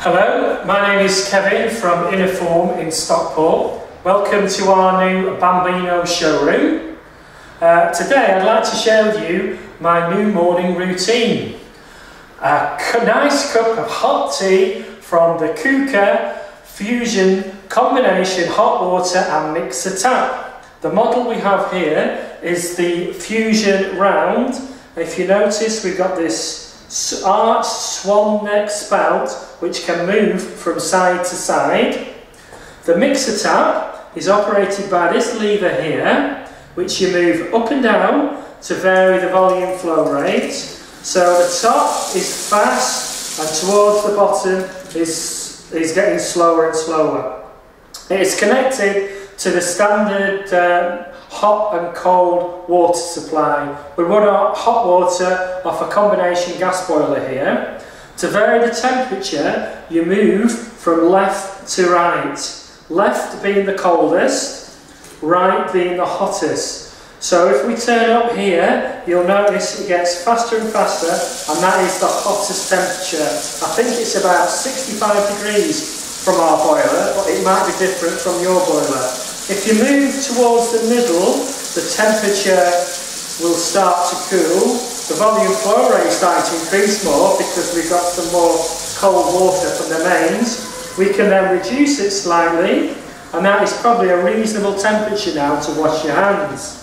Hello, my name is Kevin from Innerform in Stockport. Welcome to our new Bambino showroom. Today I'd like to share with you my new morning routine. A nice cup of hot tea from the KUKA Fusion Combination Hot Water and Mixer Tap. The model we have here is the Fusion Round. If you notice, we've got this arched swan neck spout which can move from side to side. The Mixer Tap is operated by this lever here, which you move up and down to vary the volume flow rate. So the top is fast and towards the bottom is getting slower and slower. It is connected to the standard hot and cold water supply. We run our hot water off a combination gas boiler here. To vary the temperature, you move from left to right. Left being the coldest, right being the hottest. So if we turn up here, you'll notice it gets faster and faster, and that is the hottest temperature. I think it's about 65 degrees from our boiler, but it might be different from your boiler. If you move towards the middle, the temperature will start to cool. The volume flow rate is starting to increase more because we've got some more cold water from the mains. We can then reduce it slightly, and that is probably a reasonable temperature now to wash your hands.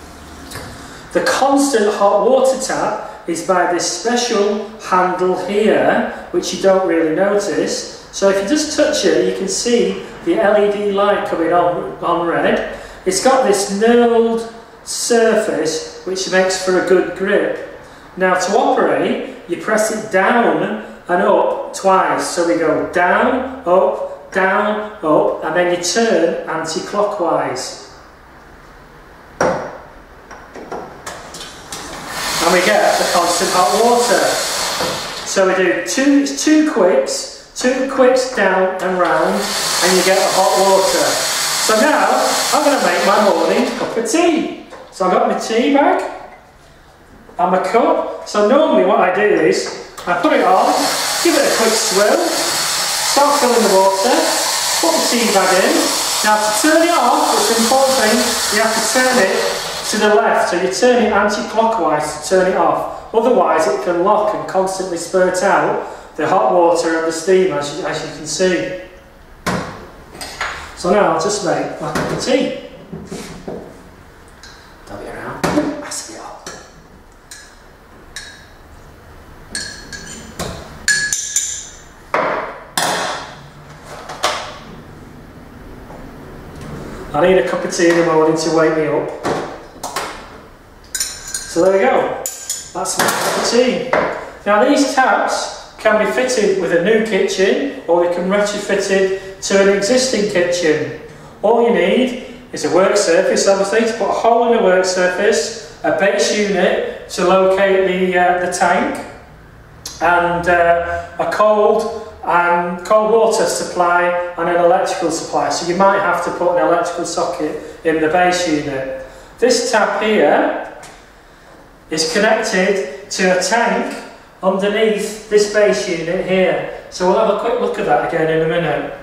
The constant hot water tap is by this special handle here, which you don't really notice. So if you just touch it, you can see the LED light coming on red. It's got this knurled surface which makes for a good grip. Now to operate, you press it down and up twice. So we go down, up, and then you turn anti-clockwise. And we get the constant hot water. So we do two quicks down and round, and you get the hot water. So now I'm going to make my morning cup of tea. So I've got my tea bag and my cup. So normally what I do is I put it on, give it a quick swirl, start filling the water, put the tea bag in. Now to turn it off, it's an important thing, you have to turn it to the left. So you turn it anti-clockwise to turn it off. Otherwise it can lock and constantly spurt out the hot water and the steam, as you can see. So now I'll just make my cup of tea. Dab it around, pass it up. I need a cup of tea in the morning to wake me up. So there we go, that's my cup of tea. Now these taps can be fitted with a new kitchen, or they can retrofit it to an existing kitchen. All you need is a work surface, obviously, to put a hole in the work surface, a base unit to locate the tank, and a cold water supply and an electrical supply. So you might have to put an electrical socket in the base unit. This tap here is connected to a tank underneath this base unit here. So we'll have a quick look at that again in a minute.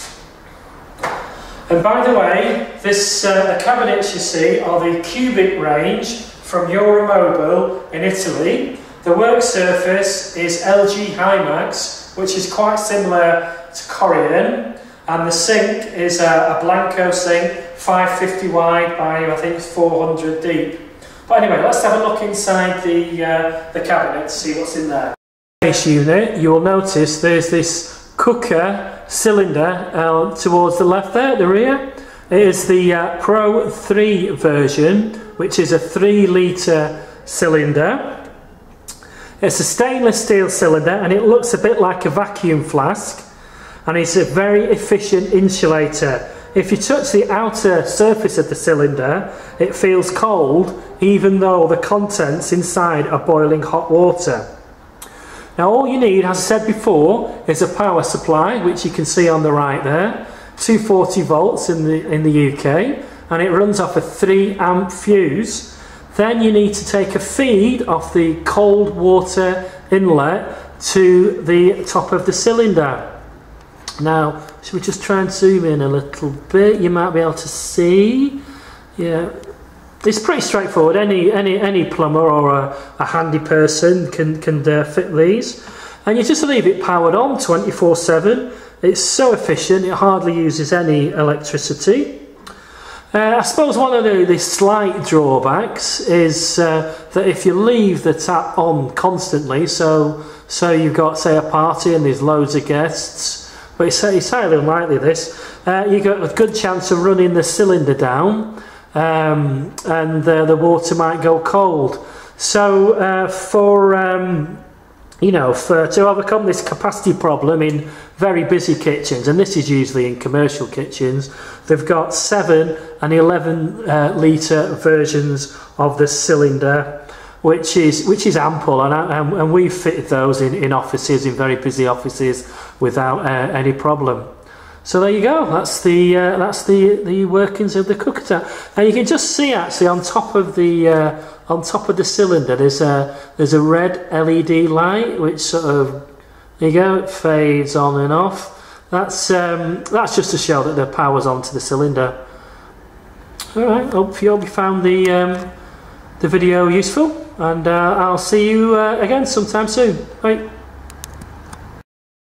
And by the way, the cabinets you see are the cubic range from Euromobile in Italy. The work surface is LG Hymax, which is quite similar to Corian, and the sink is a Blanco sink, 550 wide by I think 400 deep. But anyway, let's have a look inside the cabinet to see what's in there. Base unit, you will notice there's this KUKA cylinder towards the left there at the rear. It is the Pro 3 version, which is a 3 litre cylinder. It's a stainless steel cylinder and it looks a bit like a vacuum flask, and it's a very efficient insulator. If you touch the outer surface of the cylinder, it feels cold even though the contents inside are boiling hot water. Now all you need, as I said before, is a power supply, which you can see on the right there, 240 volts in the UK, and it runs off a 3 amp fuse. Then you need to take a feed off the cold water inlet to the top of the cylinder. Now, should we just try and zoom in a little bit? You might be able to see. Yeah, it's pretty straightforward. Any plumber or a handy person can fit these, and you just leave it powered on 24/7. It's so efficient; it hardly uses any electricity. I suppose one of the slight drawbacks is that if you leave the tap on constantly, so you've got, say, a party and there's loads of guests, but it's highly unlikely this, you've got a good chance of running the cylinder down, and the water might go cold. So to overcome this capacity problem in very busy kitchens, and this is usually in commercial kitchens, they've got 7 and 11 litre versions of the cylinder, which is ample, and we've fitted those in offices, in very busy offices, without any problem. So there you go. That's the workings of the cooker tap, and you can just see actually on top of the cylinder there's a red LED light which sort of, there you go, it fades on and off. That's just to show that the power's onto the cylinder. All right, hope you found the video useful, and I'll see you again sometime soon. Bye.